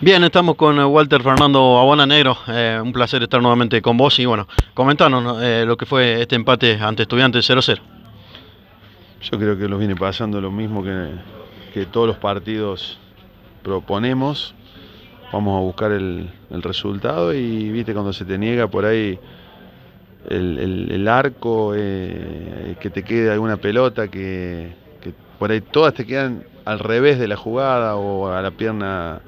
Bien, estamos con Walter Fernando Abona Negro. Un placer estar nuevamente con vos y bueno, comentanos, ¿no? Lo que fue este empate ante Estudiantes 0-0. Yo creo que nos viene pasando lo mismo que todos los partidos proponemos. Vamos a buscar el resultado y viste cuando se te niega por ahí el arco, que te quede alguna pelota, que por ahí todas te quedan al revés de la jugada o a la pierna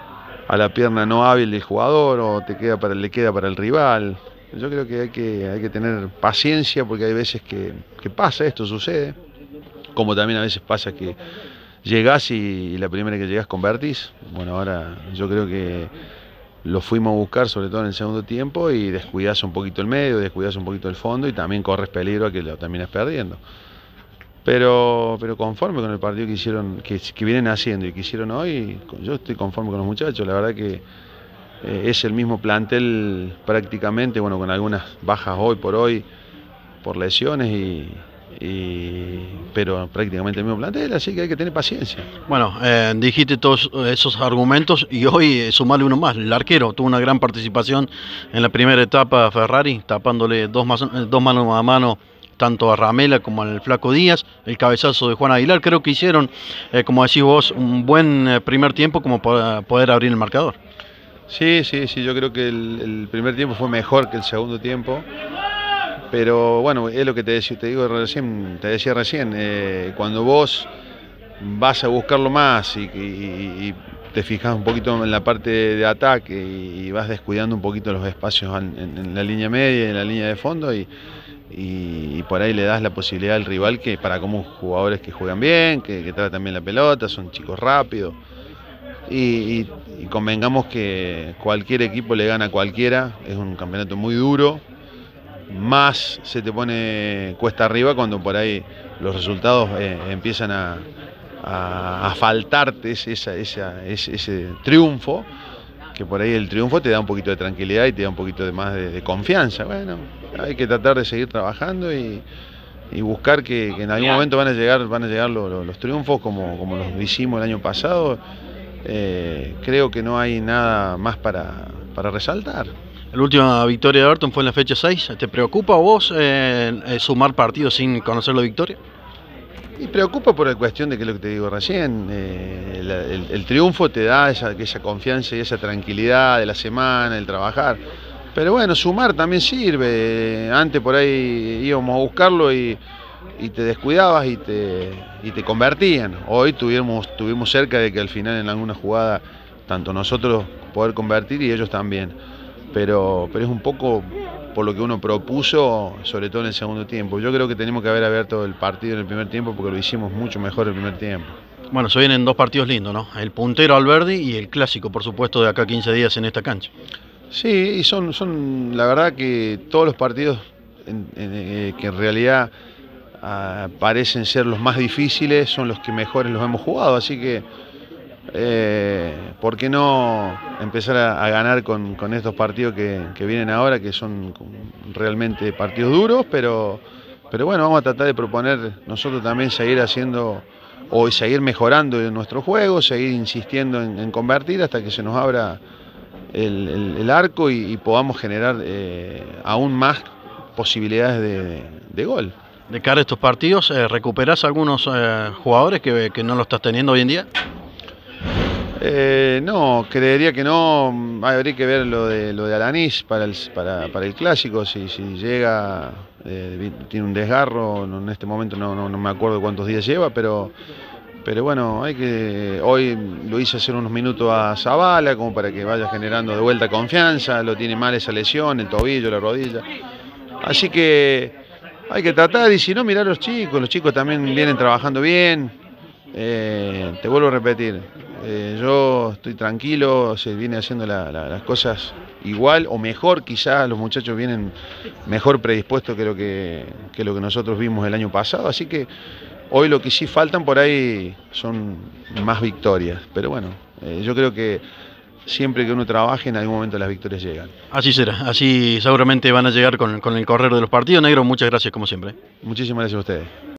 no hábil del jugador, o le queda para el rival. Yo creo que hay que tener paciencia, porque hay veces que pasa esto, sucede, como también a veces pasa que llegás y la primera que llegás convertís. Bueno, ahora yo creo que lo fuimos a buscar, sobre todo en el segundo tiempo, y descuidás un poquito el medio, descuidás un poquito el fondo, y también corres peligro a que lo termines perdiendo. Pero conforme con el partido que hicieron, que vienen haciendo y que hicieron hoy, yo estoy conforme con los muchachos. La verdad que es el mismo plantel prácticamente, bueno, con algunas bajas hoy por lesiones, pero prácticamente el mismo plantel, así que hay que tener paciencia. Bueno, dijiste todos esos argumentos y hoy sumarle uno más. El arquero tuvo una gran participación en la primera etapa, Ferrari, tapándole dos manos a mano tanto a Ramela como al Flaco Díaz. El cabezazo de Juan Aguilar. Creo que hicieron, como decís vos, un buen primer tiempo como para poder abrir el marcador. Sí, yo creo que el primer tiempo fue mejor que el segundo tiempo. Pero bueno, es lo que te decía recién, cuando vos vas a buscarlo más y te fijas un poquito en la parte de ataque y vas descuidando un poquito los espacios en la línea media y en la línea de fondo, y por ahí le das la posibilidad al rival, que para como jugadores que juegan bien, que tratan bien la pelota, son chicos rápidos, y convengamos que cualquier equipo le gana a cualquiera, es un campeonato muy duro. Más se te pone cuesta arriba cuando por ahí los resultados empiezan a faltarte ese triunfo, que por ahí el triunfo te da un poquito de tranquilidad y te da un poquito más de confianza. Bueno, hay que tratar de seguir trabajando y buscar que en algún momento van a llegar los triunfos como los hicimos el año pasado. Creo que no hay nada más para resaltar. La última victoria de Everton fue en la fecha 6. ¿Te preocupa a vos sumar partidos sin conocer la victoria? Y preocupa por la cuestión de que lo que te digo recién, el triunfo te da esa confianza y esa tranquilidad de la semana, el trabajar. Pero bueno, sumar también sirve. Antes por ahí íbamos a buscarlo y te descuidabas y te convertían. Hoy tuvimos cerca de que al final en alguna jugada, tanto nosotros poder convertir y ellos también. Pero es un poco por lo que uno propuso, sobre todo en el segundo tiempo. Yo creo que tenemos que haber abierto el partido en el primer tiempo, porque lo hicimos mucho mejor el primer tiempo. Bueno, se vienen dos partidos lindos, ¿no? El puntero Alberdi y el clásico, por supuesto, de acá a 15 días en esta cancha. Sí, y son la verdad que todos los partidos que en realidad parecen ser los más difíciles son los que mejores los hemos jugado, así que ¿por qué no empezar a ganar con estos partidos que vienen ahora, que son realmente partidos duros, pero bueno, vamos a tratar de proponer nosotros también seguir haciendo o seguir mejorando en nuestro juego, seguir insistiendo en convertir hasta que se nos abra el arco y podamos generar aún más posibilidades de gol. De cara a estos partidos, ¿recuperás algunos jugadores que no lo estás teniendo hoy en día? No, creería que no. Habría que ver lo de Alanís para el clásico, si llega, tiene un desgarro, en este momento no me acuerdo cuántos días lleva, pero bueno, hoy lo hice hacer unos minutos a Zabala como para que vaya generando de vuelta confianza. Lo tiene mal esa lesión, el tobillo, la rodilla, así que hay que tratar, y si no, mirar a los chicos también vienen trabajando bien. Te vuelvo a repetir, yo estoy tranquilo, se viene haciendo las cosas igual o mejor. Quizás los muchachos vienen mejor predispuestos que lo que nosotros vimos el año pasado, así que hoy lo que sí faltan por ahí son más victorias, pero bueno, yo creo que siempre que uno trabaje, en algún momento las victorias llegan. Así será, así seguramente van a llegar con el correr de los partidos. Negro, muchas gracias como siempre. Muchísimas gracias a ustedes.